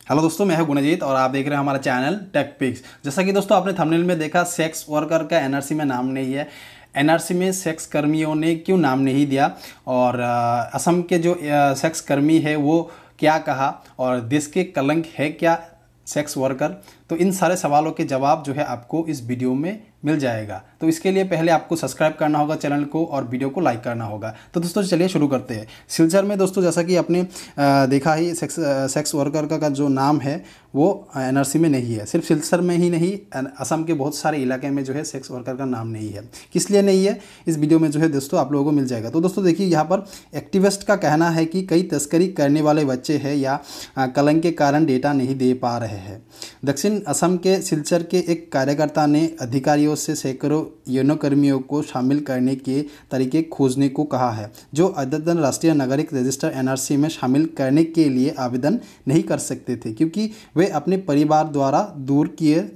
Hello दोस्तों, मैं हूं गुणजीत और आप देख रहे हैं हमारा चैनल टेक पिक्स। जैसा कि दोस्तों आपने थंबनेल में देखा, सेक्स वर्कर का एनआरसी में नाम नहीं है। एनआरसी में सेक्स कर्मियों ने क्यों नाम नहीं दिया और असम के जो सेक्स कर्मी है वो क्या कहा और देश के कलंक है क्या सेक्स वर्कर, तो इन सारे सवालों के जवाब जो है आपको इस वीडियो में मिल जाएगा। तो इसके लिए पहले आपको सब्सक्राइब करना होगा चैनल को और वीडियो को लाइक करना होगा। तो दोस्तों चलिए शुरू करते हैं। सिलचर में दोस्तों जैसा कि आपने देखा ही, सेक्स वर्कर का जो नाम है वो एनआरसी में नहीं है। सिर्फ सिलचर में ही नहीं, असम के बहुत सारे इलाके में जो है सेक्स वर्कर का नाम नहीं है। किस लिए नहीं है, इस वीडियो में जो है दोस्तों आप लोगों को मिल जाएगा। तो दोस्तों देखिए, यहाँ पर एक्टिविस्ट का कहना है कि कई तस्करी करने वाले बच्चे हैं या कलंक के कारण डेटा नहीं दे पा रहे हैं। दक्षिण असम के सिलचर के एक कार्यकर्ता ने अधिकारियों से सैकड़ों यौनकर्मियों को शामिल करने के तरीके खोजने को कहा है, जो अद्यतन राष्ट्रीय नागरिक रजिस्टर एनआरसी में शामिल करने के लिए आवेदन नहीं कर सकते थे, क्योंकि वे अपने परिवार द्वारा दूर किए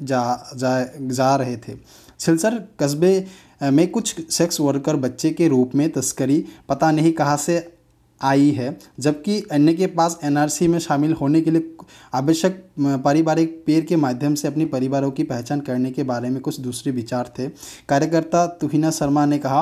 जा रहे थे। सिलचर कस्बे में कुछ सेक्स वर्कर बच्चे के रूप में तस्करी पता नहीं कहाँ से आई है, जबकि अन्य के पास एनआरसी में शामिल होने के लिए आवश्यक पारिवारिक पेड़ के माध्यम से अपने परिवारों की पहचान करने के बारे में कुछ दूसरे विचार थे। कार्यकर्ता तुहिना शर्मा ने कहा,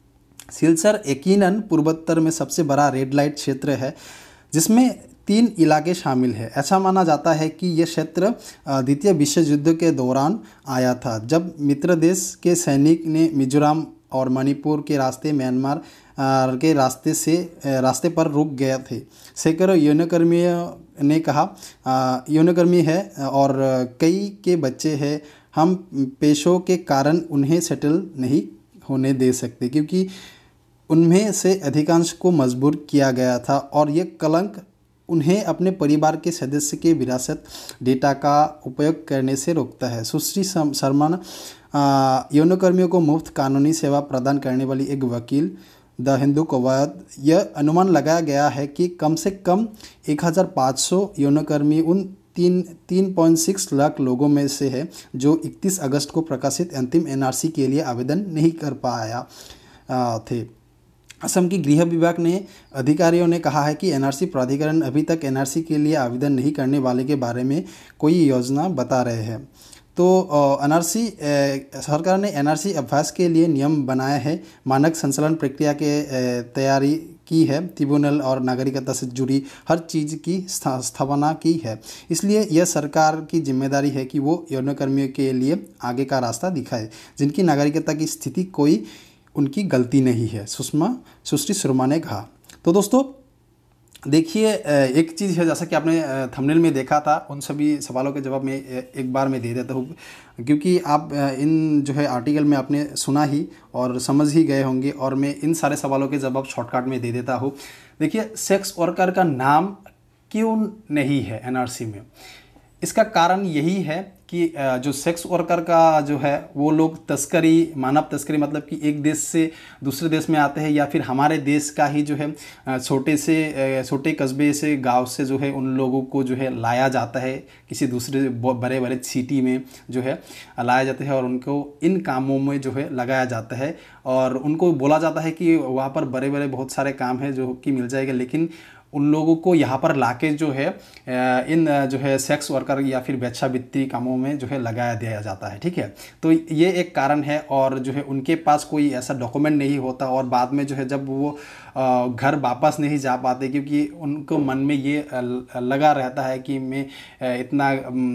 सिलचर यकीनन पूर्वोत्तर में सबसे बड़ा रेड लाइट क्षेत्र है, जिसमें 3 इलाके शामिल हैं। ऐसा माना जाता है कि यह क्षेत्र द्वितीय विश्व युद्ध के दौरान आया था, जब मित्र देश के सैनिक ने मिजोरम और मणिपुर के रास्ते म्यांमार के रास्ते पर रुक गए थे। सैकड़ों यौनकर्मियों ने कहा, यौनकर्मी है और कई के बच्चे हैं। हम पेशों के कारण उन्हें सेटल नहीं होने दे सकते, क्योंकि उनमें से अधिकांश को मजबूर किया गया था और ये कलंक उन्हें अपने परिवार के सदस्य के विरासत डेटा का उपयोग करने से रोकता है। सुश्री शर्मा यौनकर्मियों को मुफ्त कानूनी सेवा प्रदान करने वाली एक वकील द हिंदू को यह अनुमान लगाया गया है कि कम से कम 1500 यौनकर्मी उन 3.6 लाख लोगों में से है जो 31 अगस्त को प्रकाशित अंतिम एनआरसी के लिए आवेदन नहीं कर पाया थे। असम की गृह विभाग ने अधिकारियों ने कहा है कि एनआरसी प्राधिकरण अभी तक एनआरसी के लिए आवेदन नहीं करने वाले के बारे में कोई योजना बता रहे हैं। तो एनआरसी सरकार ने एनआरसी अभ्यास के लिए नियम बनाए हैं, मानक संचालन प्रक्रिया के तैयारी की है, ट्रिब्यूनल और नागरिकता से जुड़ी हर चीज़ की स्थापना की है। इसलिए यह सरकार की जिम्मेदारी है कि वो यौनकर्मियों के लिए आगे का रास्ता दिखाए, जिनकी नागरिकता की स्थिति कोई उनकी गलती नहीं है, सुश्री शर्मा ने कहा। तो दोस्तों देखिए, एक चीज़ है, जैसा कि आपने थंबनेल में देखा था, उन सभी सवालों के जवाब मैं एक बार में दे देता हूँ, क्योंकि आप इन जो है आर्टिकल में आपने सुना ही और समझ ही गए होंगे, और मैं इन सारे सवालों के जवाब शॉर्टकट में दे देता हूँ। देखिए, सेक्स वर्कर का नाम क्यों नहीं है एनआरसी में? इसका कारण यही है कि जो सेक्स वर्कर का जो है वो लोग तस्करी, मानव तस्करी, मतलब कि एक देश से दूसरे देश में आते हैं, या फिर हमारे देश का ही जो है छोटे कस्बे से, गांव से जो है उन लोगों को जो है लाया जाता है, किसी दूसरे बड़े बड़े सिटी में जो है लाया जाता है और उनको इन कामों में जो है लगाया जाता है, और उनको बोला जाता है कि वहाँ पर बड़े बड़े बहुत सारे काम हैं जो कि मिल जाएगा, लेकिन उन लोगों को यहाँ पर लाके जो है इन जो है सेक्स वर्कर या फिर वेश्यावृत्ति कामों में जो है लगाया दिया जाता है। ठीक है, तो ये एक कारण है, और जो है उनके पास कोई ऐसा डॉक्यूमेंट नहीं होता, और बाद में जो है जब वो घर वापस नहीं जा पाते, क्योंकि उनको मन में ये लगा रहता है कि मैं इतना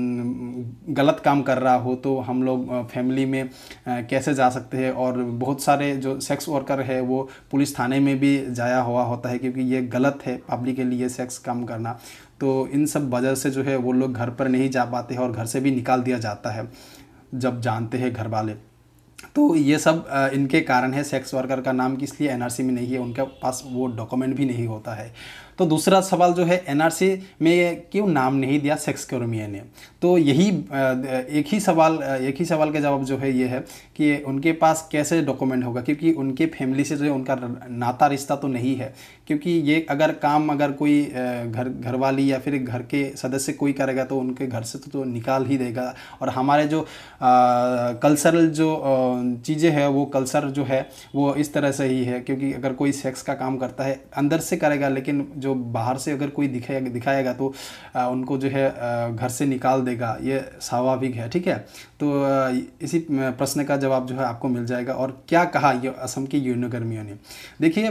गलत काम कर रहा हूँ, तो हम लोग फैमिली में कैसे जा सकते हैं। और बहुत सारे जो सेक्स वर्कर है वो पुलिस थाने में भी जाया हुआ होता है, क्योंकि ये गलत है पब्लिक के लिए सेक्स काम करना। तो इन सब वजह से जो है वो लोग घर पर नहीं जा पाते हैं और घर से भी निकाल दिया जाता है जब जानते हैं घर वाले। तो ये सब इनके कारण है। सेक्स वर्कर का नाम किस लिए एनआरसी में नहीं है, उनके पास वो डॉक्यूमेंट भी नहीं होता है। तो दूसरा सवाल जो है, एनआरसी में क्यों नाम नहीं दिया सेक्स कर्मियों ने? तो यही एक ही सवाल का जवाब जो है ये है कि उनके पास कैसे डॉक्यूमेंट होगा, क्योंकि उनके फैमिली से जो है उनका नाता रिश्ता तो नहीं है। क्योंकि ये अगर काम अगर कोई घरवाली या फिर घर के सदस्य कोई करेगा तो उनके घर से तो निकाल ही देगा। और हमारे जो कल्चरल जो चीज़ें हैं वो कल्चर जो है वो इस तरह से ही है, क्योंकि अगर कोई सेक्स का काम करता है अंदर से करेगा, लेकिन जो बाहर से अगर कोई दिखाएगा तो उनको जो है घर से निकाल देगा, ये स्वाभाविक है। ठीक है, तो इसी प्रश्न का जवाब जो है आपको मिल जाएगा। और क्या कहा ये असम की यौनकर्मियों ने, देखिए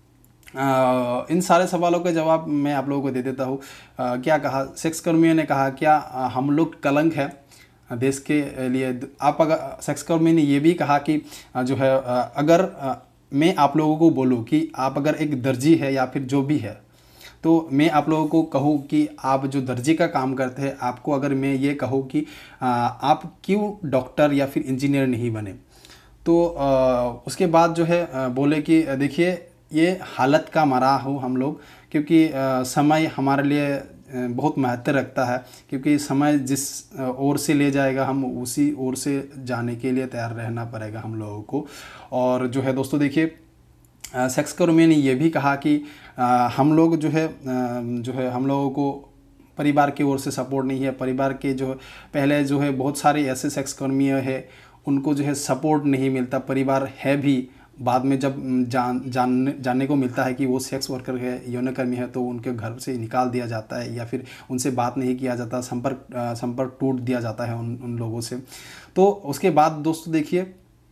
इन सारे सवालों के जवाब मैं आप लोगों को दे देता हूँ। क्या कहा सेक्स कर्मियों ने, कहा क्या हम लोग कलंक है देश के लिए। आप अगर सेक्स कर्मी ने ये भी कहा कि जो है अगर मैं आप लोगों को बोलूँ कि आप अगर एक दर्जी है या फिर जो भी है, तो मैं आप लोगों को कहूँ कि आप जो दर्जी का काम करते हैं, आपको अगर मैं ये कहूँ कि आप क्यों डॉक्टर या फिर इंजीनियर नहीं बने, तो उसके बाद जो है बोले कि देखिए ये हालत का मरा हूँ हम लोग, क्योंकि समय हमारे लिए बहुत महत्व रखता है, क्योंकि समय जिस ओर से ले जाएगा हम उसी ओर से जाने के लिए तैयार रहना पड़ेगा हम लोगों को। और जो है दोस्तों देखिए सेक्स कर्मी ने ये भी कहा कि हम लोग जो है हम लोगों को परिवार की ओर से सपोर्ट नहीं है। परिवार के जो पहले जो है बहुत सारे ऐसे सेक्स कर्मी हैं उनको जो है सपोर्ट नहीं मिलता, परिवार है भी, बाद में जब जानने को मिलता है कि वो सेक्स वर्कर है, यौनकर्मी है, तो उनके घर से निकाल दिया जाता है या फिर उनसे बात नहीं किया जाता, संपर्क टूट दिया जाता है उन लोगों से। तो उसके बाद दोस्तों देखिए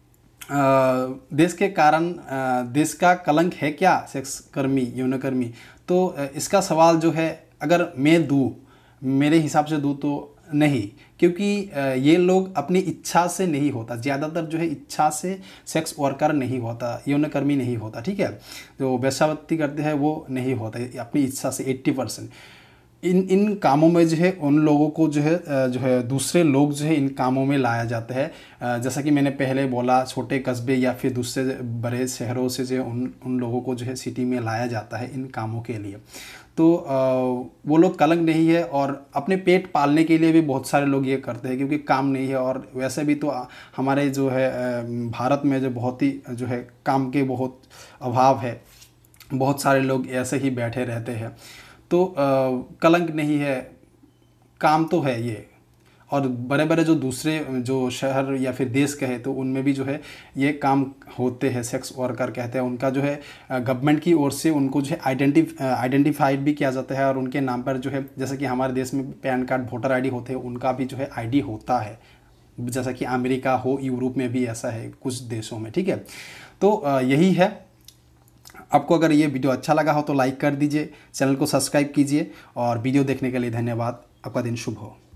देश के कारण देश का कलंक है क्या सेक्स कर्मी यौनकर्मी, तो इसका सवाल जो है अगर मैं दूँ, मेरे हिसाब से दूँ तो नहीं, क्योंकि ये लोग अपनी इच्छा से नहीं होता, ज़्यादातर जो है इच्छा से सेक्स वर्कर नहीं होता, यौनकर्मी नहीं होता। ठीक है, जो वेश्यावृत्ति करते हैं वो नहीं होता अपनी इच्छा से 80%। इन कामों में जो है उन लोगों को जो है दूसरे लोग जो है इन कामों में लाया जाता है। जैसा कि मैंने पहले बोला, छोटे कस्बे या फिर दूसरे बड़े शहरों से जो उन लोगों को जो है सिटी में लाया जाता है इन कामों के लिए। तो वो लोग कलंक नहीं है, और अपने पेट पालने के लिए भी बहुत सारे लोग ये करते हैं, क्योंकि काम नहीं है। और वैसे भी तो हमारे जो है भारत में जो बहुत ही जो है काम के बहुत अभाव है, बहुत सारे लोग ऐसे ही बैठे रहते हैं। तो कलंक नहीं है, काम तो है ये। और बड़े बड़े जो दूसरे जो शहर या फिर देश कहे तो उनमें भी जो है ये काम होते हैं, सेक्स वर्कर कहते हैं। उनका जो है गवर्नमेंट की ओर से उनको जो है आइडेंटिफाइड भी किया जाता है, और उनके नाम पर जो है जैसे कि हमारे देश में पैन कार्ड, वोटर आईडी होते हैं, उनका भी जो है आईडी होता है, जैसा कि अमेरिका हो, यूरोप में भी ऐसा है कुछ देशों में। ठीक है, तो यही है। आपको अगर ये वीडियो अच्छा लगा हो तो लाइक कर दीजिए, चैनल को सब्सक्राइब कीजिए, और वीडियो देखने के लिए धन्यवाद। आपका दिन शुभ हो।